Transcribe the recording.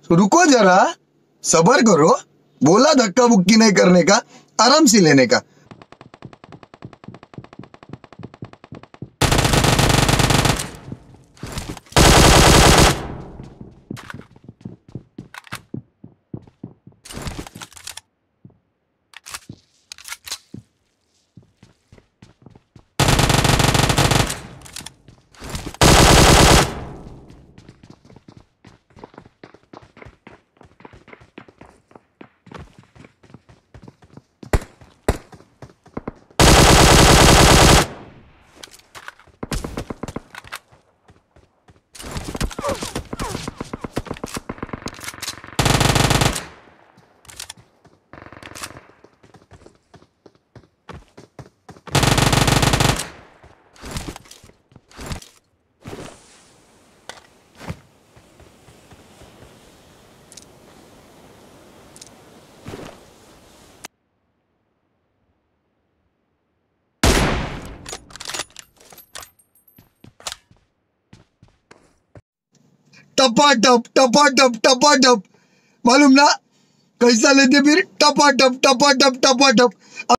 तो रुको जरा, सबर करो। बोला धक्का बुक्की नहीं करने का, आराम से लेने का। टपा टप टपा टप टपा टप, मालूम ना कैसा लेते फिर? टपा टप टपा टप टपा टप।